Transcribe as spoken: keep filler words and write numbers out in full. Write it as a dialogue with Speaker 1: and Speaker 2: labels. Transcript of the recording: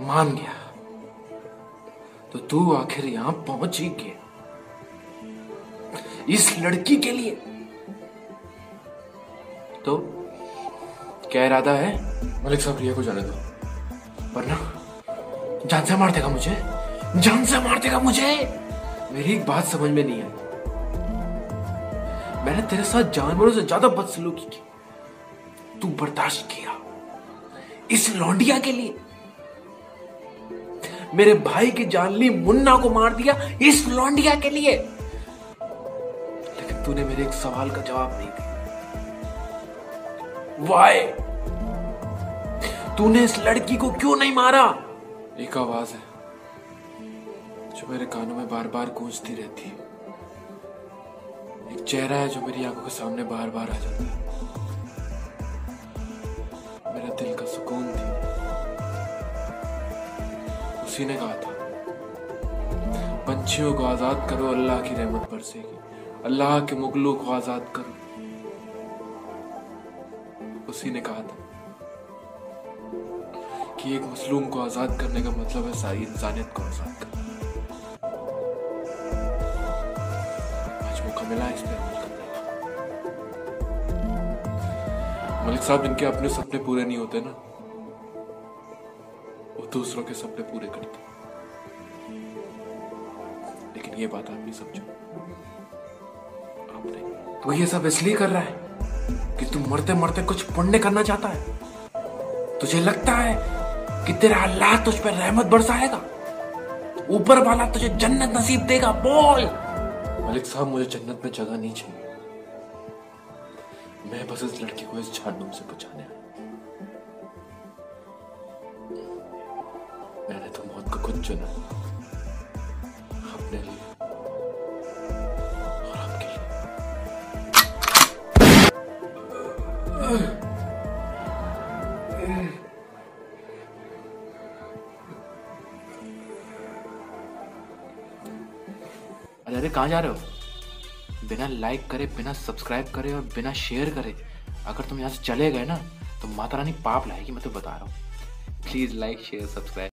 Speaker 1: मान गया तो तू आखिर यहां पहुंच ही गया इस लड़की के लिए। तो क्या इरादा है?
Speaker 2: मलिक साहब रिया को जाने दो,
Speaker 1: वरना जान से मार देगा मुझे, जान से मार देगा मुझे। मेरी एक बात समझ में नहीं आई, मैंने तेरे साथ जानवरों से ज्यादा बदसलूकी की, तू बर्दाश्त किया इस लौंडिया के लिए। मेरे भाई की जानली मुन्ना को मार दिया इस लौंडिया के लिए। लेकिन तूने मेरे एक सवाल का जवाब नहीं दिया। वाई? तूने इस लड़की को क्यों नहीं मारा?
Speaker 2: एक आवाज है जो मेरे कानों में बार बार गूंजती रहती है, एक चेहरा है जो मेरी आंखों के सामने बार बार आ जाता है, मेरा दिल का सुकून थी। उसी ने कहा था पंछियों को आजाद करो, अल्लाह की रहमत बरसेगी, अल्लाह के मुगलों को आजाद करो। उसी ने कहा था कि एक मजलूम को आजाद करने का मतलब है सारी इंसानियत को आजाद करना। आज मौका मिला इस पे अमल करने का। मलिक साहब, जिनके अपने सपने पूरे नहीं होते ना, वो दूसरों के सपने पूरे करते। लेकिन ये बात आप नहीं समझो, आप नहीं।
Speaker 1: तू ये सब इसलिए कर रहा है कि तू मरते मरते कुछ पुण्य करना चाहता है? तुझे लगता है कि तेरा अल्लाह तुझ पर रहमत बरसाएगा, ऊपर वाला तुझे जन्नत नसीब देगा? बोल।
Speaker 2: मलिक साहब, मुझे जन्नत में जगह नहीं चाहिए, मैं बस इस लड़की को इस जहन्नुम से बचाने आया। मैंने तो मौत को खुद चुना, अपने लिए और आपके लिए।
Speaker 1: अरे अरे कहाँ जा रहे हो? बिना लाइक करे, बिना सब्सक्राइब करे और बिना शेयर करे अगर तुम यहाँ से चले गए ना तो माता रानी पाप लाएगी, मैं तो बता रहा हूँ। Please like share subscribe.